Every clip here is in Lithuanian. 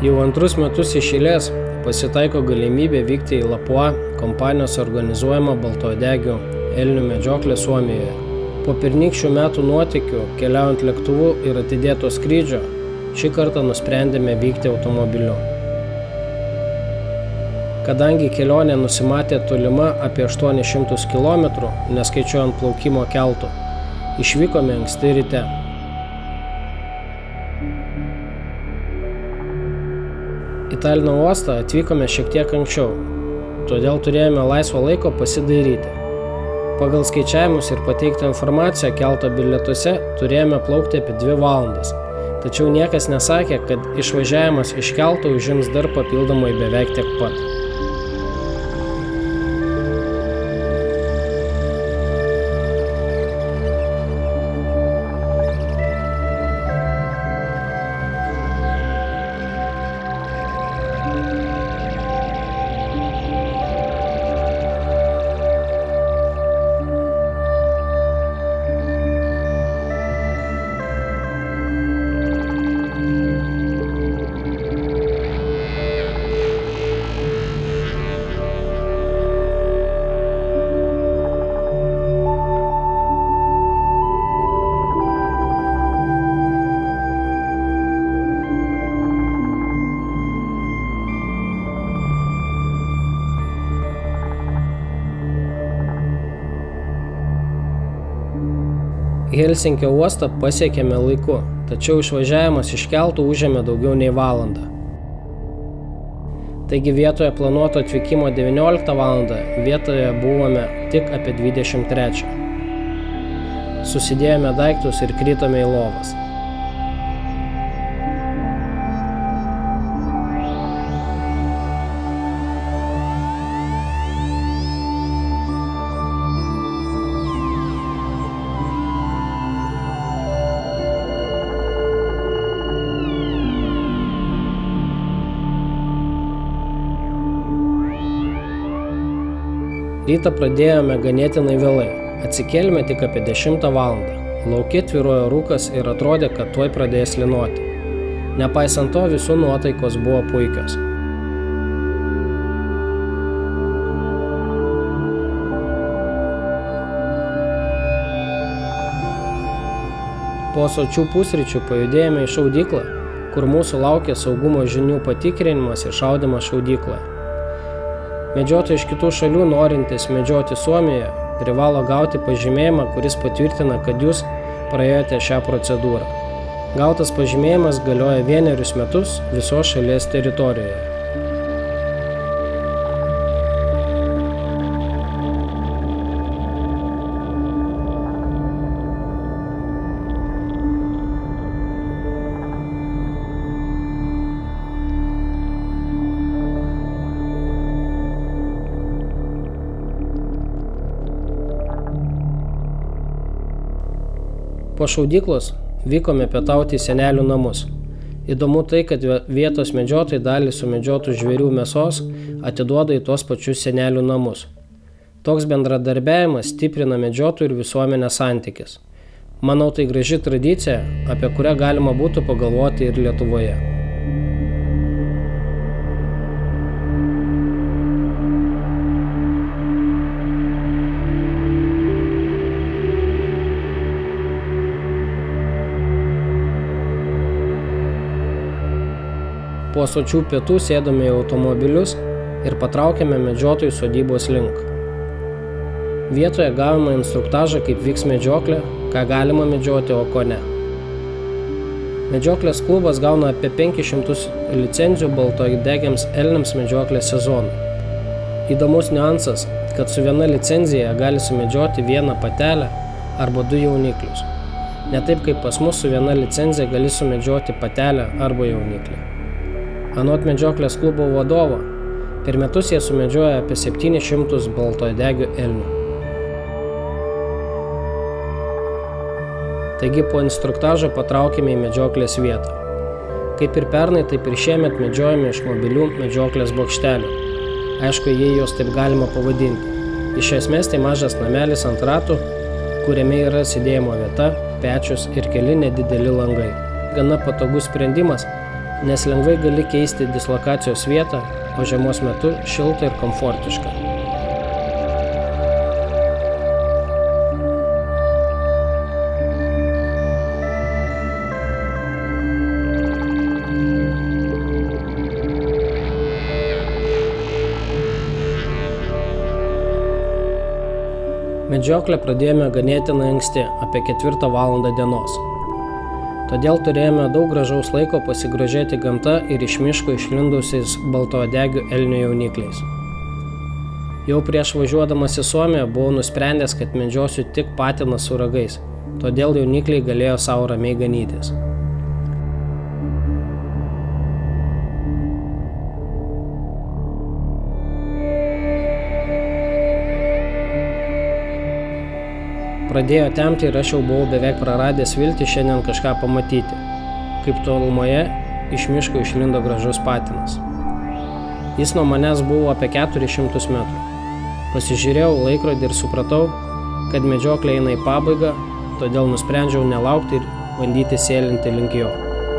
Jau antrus metus iš eilės pasitaiko galimybė vykti į Lapua kompanijos organizuojamą baltauodegių elnių medžioklę Suomijoje. Po pernykščių metų nuotykių, keliaujant lėktuvu ir atidėto skrydžio, šį kartą nusprendėme vykti automobiliu. Kadangi kelionė nusimatė tolima apie 800 km, neskaičiuojant plaukimo keltų, išvykome anksti ryte. Į Talino uostą atvykome šiek tiek anksčiau, todėl turėjome laisvo laiko pasidairyti. Pagal skaičiavimus ir pateiktą informaciją kelto bilietuose turėjome plaukti apie 2 valandas, tačiau niekas nesakė, kad išvažiavimas iš kelto užims dar papildomai beveik tiek pat. Helsinkio uostą pasiekėme laiku, tačiau išvažiavimas iš keltų užėmė daugiau nei valandą. Taigi vietoje planuoto atvykimo 19 valandą, vietoje buvome tik apie 23. Susidėjome daiktus ir kritome į lovas. Rytą pradėjome ganėtinai vėlai, atsikėlėme tik apie 10 valandą. Lauke tvyrojo rūkas ir atrodė, kad tuoj pradės lynoti. Nepaisant to, visų nuotaikos buvo puikios. Po sočių pusryčių pajudėjome į šaudyklą, kur mūsų laukė saugumo žinių patikrinimas ir šaudymas šaudykloje. Medžiotojai iš kitų šalių norintys medžioti Suomijoje privalo gauti pažymėjimą, kuris patvirtina, kad jūs praėjote šią procedūrą. Gautas pažymėjimas galioja 1 metus visos šalies teritorijoje. Po šaudyklos vykome pietauti į senelių namus. Įdomu tai, kad vietos medžiotojai dalį sumedžiotų žvėrių mėsos atiduoda į tuos pačius senelių namus. Toks bendradarbiavimas stiprina medžiotojų ir visuomenės santykis. Manau, tai graži tradicija, apie kurią galima būtų pagalvoti ir Lietuvoje. Po sočių pietų sėdome į automobilius ir patraukėme medžiotojų sodybos link. Vietoje gavome instruktažą, kaip vyks medžioklė, ką galima medžioti, o ko ne. Medžioklės klubas gauna apie 500 licenzijų baltauodegiams elniams medžioklės sezonui. Įdomus niuansas, kad su viena licenzija gali sumedžioti 1 patelę arba 2 jauniklius. Ne taip kaip pas mus su viena licenzija gali sumedžioti patelę arba jauniklį. Anot medžioklės klubo vadovo, per metus jie sumedžioja apie 700 baltauodegių elnių. Taigi po instruktažo patraukėme į medžioklės vietą. Kaip ir pernai, taip ir šiemet medžiojame iš mobilių medžioklės bokštelių. Aišku, jei jos taip galima pavadinti. Iš esmės tai mažas namelis ant ratų, kuriame yra sėdėjimo vieta, pečius ir keli nedideli langai. Gana patogus sprendimas, nes lengvai gali keisti dislokacijos vietą, o žiemos metu šilta ir komfortiška. Medžioklę pradėjome ganėtinai anksti, apie 4 valandą dienos. Todėl turėjome daug gražaus laiko pasigrožėti gamta ir iš miško išlindusiais baltauodegių elnių jaunikliais. Jau prieš važiuodamas į Suomiją buvau nusprendęs, kad medžiosiu tik patiną su ragais, todėl jaunikliai galėjo savo ramiai ganytis. Pradėjo temti ir aš jau buvau beveik praradęs viltį šiandien kažką pamatyti, kaip tolumoje iš miško išlindo gražus patinas. Jis nuo manęs buvo apie 400 metrų. Pasižiūrėjau laikrodį ir supratau, kad medžioklė eina į pabaigą, todėl nusprendžiau nelaukti ir bandyti sėlinti link jo.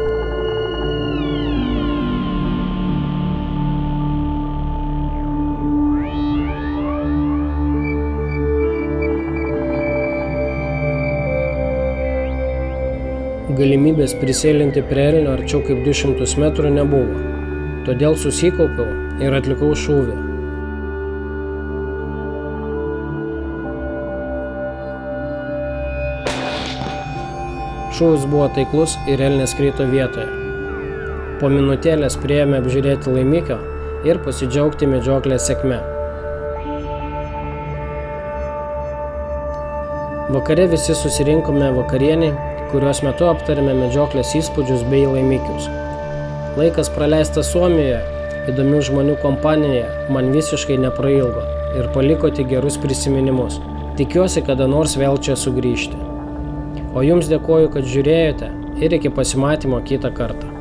Galimybės prisėlinti prie elnio arčiau kaip 200 metrų nebuvo, todėl susikaupiau ir atlikau šūvį. Šūvis buvo taiklus ir elnias krito vietoje. Po minutėlės priėjome apžiūrėti laimikio ir pasidžiaugti medžioklės sėkme. Vakare visi susirinkome vakarienei, kurios metu aptarėme medžioklės įspūdžius bei laimikius. Laikas praleistas Suomijoje, įdomių žmonių kompanijoje man visiškai neprailgo ir paliko tik gerus prisiminimus. Tikiuosi, kada nors vėl čia sugrįžti. O jums dėkoju, kad žiūrėjote ir iki pasimatymo kitą kartą.